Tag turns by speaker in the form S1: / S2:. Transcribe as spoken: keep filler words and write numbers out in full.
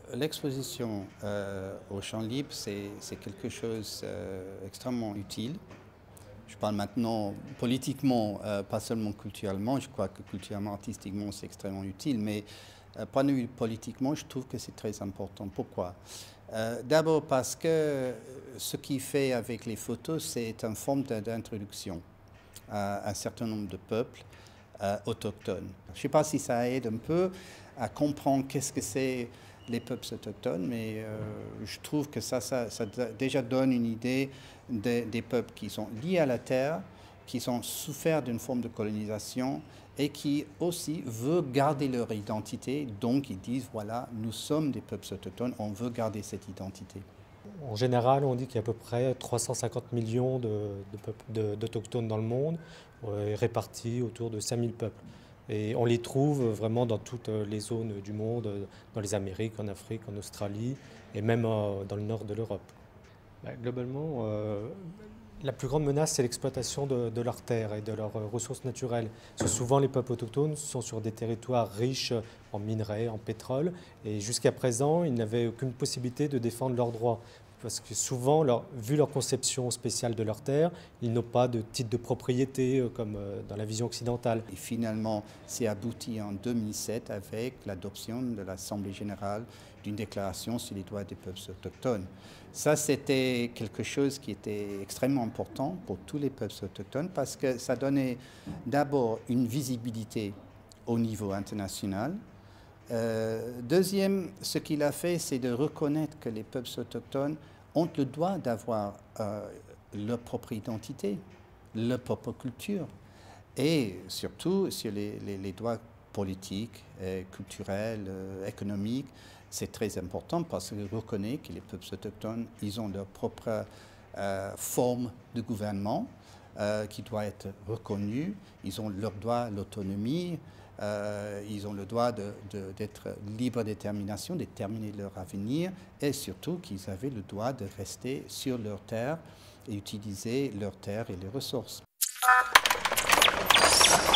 S1: l'exposition euh, au champ libre, c'est quelque chose d'extrêmement euh, utile. Je parle maintenant politiquement, euh, pas seulement culturellement. Je crois que culturellement, artistiquement, c'est extrêmement utile. Mais euh, point de vue politiquement, je trouve que c'est très important. Pourquoi? euh, D'abord parce que ce qu'il fait avec les photos, c'est une forme d'introduction à un certain nombre de peuples euh, autochtones. Je ne sais pas si ça aide un peu à comprendre qu'est-ce que c'est les peuples autochtones, mais euh, je trouve que ça, ça, ça déjà donne une idée de, des peuples qui sont liés à la terre, qui ont souffert d'une forme de colonisation et qui aussi veulent garder leur identité. Donc ils disent, voilà, nous sommes des peuples autochtones, on veut garder cette identité.
S2: En général, on dit qu'il y a à peu près trois cent cinquante millions d'autochtones dans le monde, euh, répartis autour de cinq mille peuples. Et on les trouve vraiment dans toutes les zones du monde, dans les Amériques, en Afrique, en Australie et même dans le nord de l'Europe. Ben, globalement, euh, la plus grande menace, c'est l'exploitation de, de leurs terres et de leurs ressources naturelles. Parce que souvent, les peuples autochtones sont sur des territoires riches en minerais, en pétrole, et jusqu'à présent, ils n'avaient aucune possibilité de défendre leurs droits. Parce que souvent, leur, vu leur conception spéciale de leurs terres, ils n'ont pas de titre de propriété comme dans la vision occidentale.
S1: Et finalement, c'est abouti en deux mille sept avec l'adoption de l'Assemblée générale d'une déclaration sur les droits des peuples autochtones. Ça, c'était quelque chose qui était extrêmement important pour tous les peuples autochtones parce que ça donnait d'abord une visibilité au niveau international. Euh, deuxième, ce qu'il a fait, c'est de reconnaître que les peuples autochtones ont le droit d'avoir euh, leur propre identité, leur propre culture. Et surtout sur les, les, les droits politiques, euh, culturels, euh, économiques, c'est très important parce qu'il reconnaît que les peuples autochtones, ils ont leur propre euh, forme de gouvernement euh, qui doit être reconnue. Ils ont leur droit à l'autonomie, euh, ils ont le droit d'être de, de, libre de détermination, de déterminer leur avenir et surtout qu'ils avaient le droit de rester sur leur terre et utiliser leurs terres et les ressources.